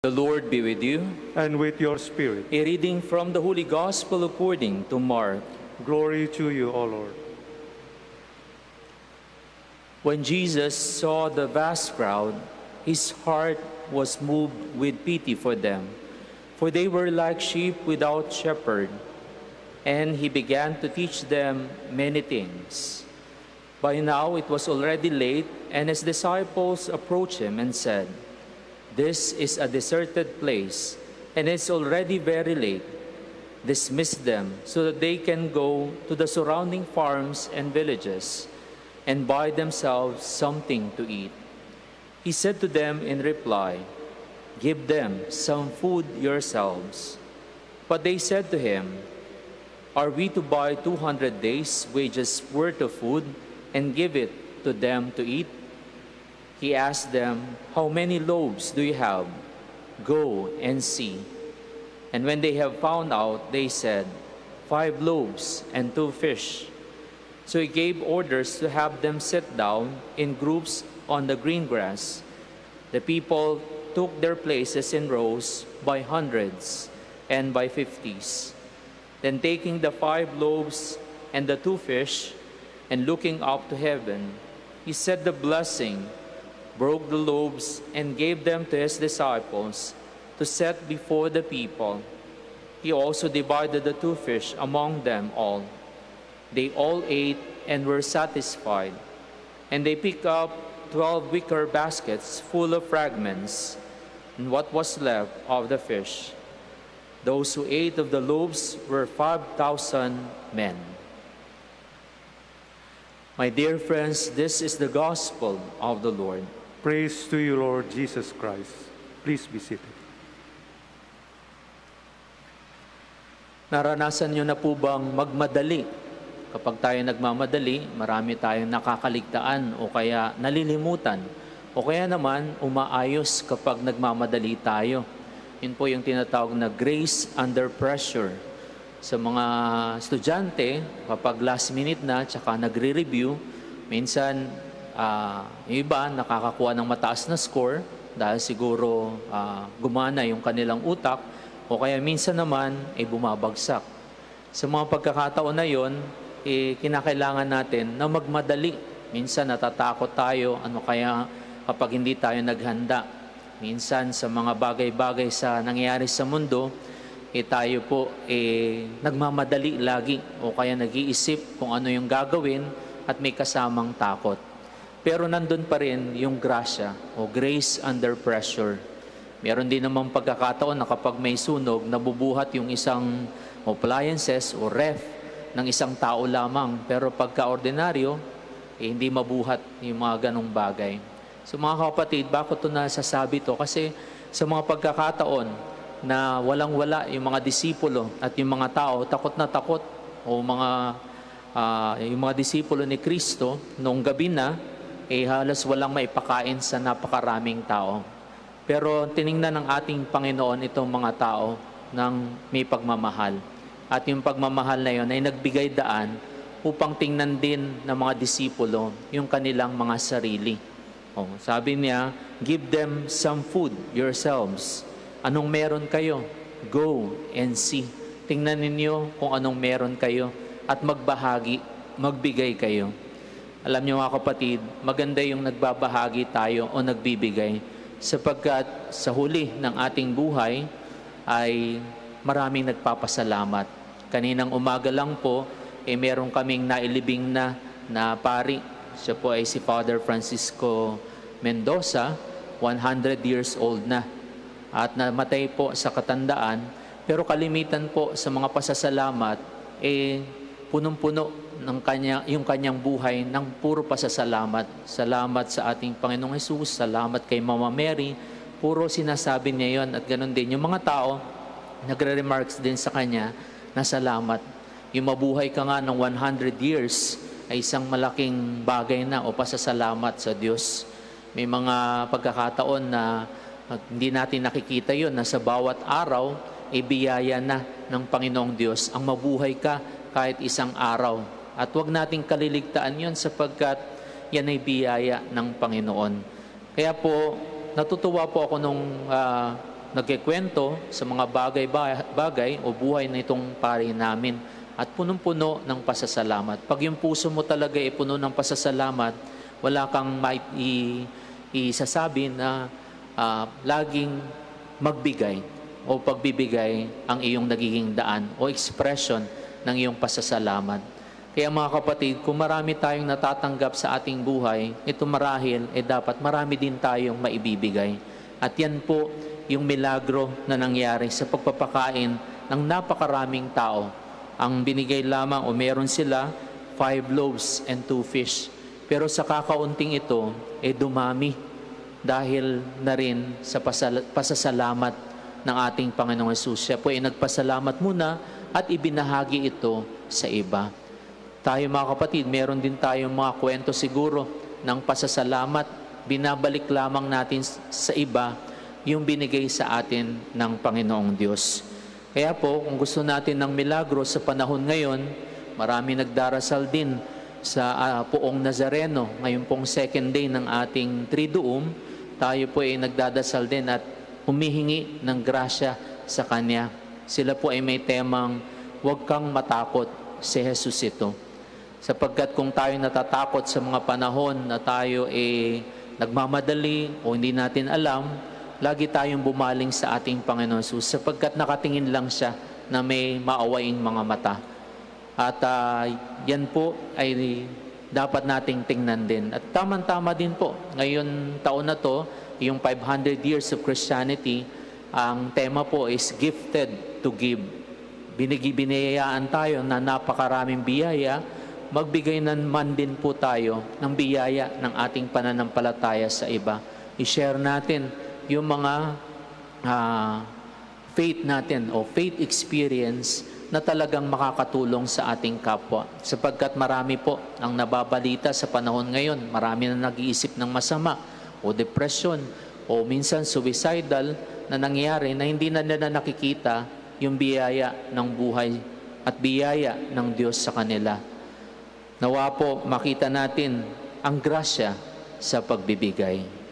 The Lord be with you. And with your spirit. A reading from the Holy Gospel according to Mark. Glory to you, O Lord. When Jesus saw the vast crowd, his heart was moved with pity for them, for they were like sheep without shepherd. And he began to teach them many things. By now it was already late, and his disciples approached him and said, "This is a deserted place, and it's already very late. Dismiss them so that they can go to the surrounding farms and villages and buy themselves something to eat." He said to them in reply, "Give them some food yourselves." But they said to him, "Are we to buy 200 days' wages worth of food and give it to them to eat?" He asked them, "How many loaves do you have? Go and see." And when they have found out, they said, 5 loaves and 2 fish. So he gave orders to have them sit down in groups on the green grass. The people took their places in rows by hundreds and by 50s. Then taking the 5 loaves and the 2 fish, and looking up to heaven, he said the blessing, broke the loaves, and gave them to his disciples to set before the people. He also divided the 2 fish among them all. They all ate and were satisfied, and they picked up 12 wicker baskets full of fragments, and what was left of the fish. Those who ate of the loaves were 5,000 men. My dear friends, this is the gospel of the Lord. Praise to you, Lord Jesus Christ. Please be seated. Naranasan nyo na po bang magmadali? Kapag tayo nagmamadali, marami tayong nakakaligtaan o kaya nalilimutan. O kaya naman, umaayos kapag nagmamadali tayo. Yun po yung tinatawag na grace under pressure. Sa mga estudyante, kapag last minute na, tsaka nagre-review, minsan, yung iba nakakakuha ng mataas na score dahil siguro gumana yung kanilang utak, o kaya minsan naman bumabagsak. Sa mga pagkakataon na yon, kinakailangan natin na magmadali. Minsan natatakot tayo, ano kaya kapag hindi tayo naghanda. Minsan sa mga bagay-bagay sa nangyayari sa mundo, tayo po nagmamadali lagi o kaya nag-iisip kung ano yung gagawin at may kasamang takot. Pero nandun pa rin yung grasya o grace under pressure. Meron din namang pagkakataon na kapag may sunog, nabubuhat yung isang appliances o ref ng isang tao lamang. Pero pagka-ordinaryo, hindi mabuhat yung mga ganong bagay. So mga kapatid, bakit ito nasasabi to? Kasi sa mga pagkakataon na walang-wala yung mga disipulo at yung mga tao, takot na takot, o yung mga disipulo ni Kristo, noong gabi na, halos walang maipakain sa napakaraming tao. Pero tiningnan ng ating Panginoon itong mga tao ng may pagmamahal. At yung pagmamahal na yun ay nagbigay daan upang tingnan din ng mga disipulo yung kanilang mga sarili. Sabi niya, "Give them some food yourselves." Anong meron kayo? Go and see. Tingnan ninyo kung anong meron kayo at magbahagi, magbigay kayo. Alam niyo mga kapatid, maganda yung nagbabahagi tayo o nagbibigay sapagkat sa huli ng ating buhay ay maraming nagpapasalamat. Kaninang umaga lang po, meron kaming nailibing na pari. Siya po ay si Father Francisco Mendoza, 100 years old na. At namatay po sa katandaan, pero kalimitan po sa mga pasasalamat, punong-puno ng yung kanyang buhay ng puro pasasalamat. Salamat sa ating Panginoong Hesus, salamat kay Mama Mary, puro sinasabi niya yon. At ganoon din, yung mga tao, nagre-remarks din sa kanya na salamat. Yung mabuhay ka nga ng 100 years ay isang malaking bagay na o pasasalamat sa Diyos. May mga pagkakataon na hindi natin nakikita yon, na sa bawat araw, biyaya na ng Panginoong Diyos ang mabuhay ka kahit isang araw. At huwag nating kaliligtaan yon sapagkat yan ay biyaya ng Panginoon. Kaya po, natutuwa po ako nung nagkikwento sa mga bagay o buhay na itong pari namin at punong-puno ng pasasalamat. Pag yung puso mo talaga ay puno ng pasasalamat, wala kang isasabi na laging magbigay o pagbibigay ang iyong nagiging daan o expression ng iyong pasasalamat. Kaya mga kapatid, kung marami tayong natatanggap sa ating buhay, ito marahil, dapat marami din tayong maibibigay. At yan po yung milagro na nangyari sa pagpapakain ng napakaraming tao. Ang binigay lamang o meron sila 5 loaves and 2 fish. Pero sa kakaunting ito, dumami dahil na rin sa pasasalamat ng ating Panginoong Hesus. Siya po ay nagpasalamat muna at ibinahagi ito sa iba. Tayo mga kapatid, meron din tayong mga kwento siguro ng pasasalamat. Binabalik lamang natin sa iba yung binigay sa atin ng Panginoong Diyos. Kaya po, kung gusto natin ng milagro sa panahon ngayon, marami nagdarasal din sa poong Nazareno. Ngayon pong second day ng ating Triduum, tayo po ay nagdadasal din at humihingi ng grasya sa Kanya. Sila po ay may temang, huwag kang matakot, si Jesus ito. Sapagkat kung tayo natatakot sa mga panahon na tayo nagmamadali o hindi natin alam, lagi tayong bumaling sa ating Panginoon Jesus sapagkat nakatingin lang siya na may maawaing mga mata. At yan po ay dapat nating tingnan din. At tama-tama din po, ngayon taon na to, yung 500 years of Christianity, ang tema po is gifted to give. Biniyayaan tayo na napakaraming biyaya, magbigay naman din po tayo ng biyaya ng ating pananampalataya sa iba. I-share natin yung mga faith natin o faith experience na talagang makakatulong sa ating kapwa. Sapagkat marami po ang nababalita sa panahon ngayon. Marami na nag-iisip ng masama o depression o minsan suicidal na nangyayari na hindi na nila nakikita yung biyaya ng buhay at biyaya ng Diyos sa kanila. Nawa po makita natin ang grasya sa pagbibigay.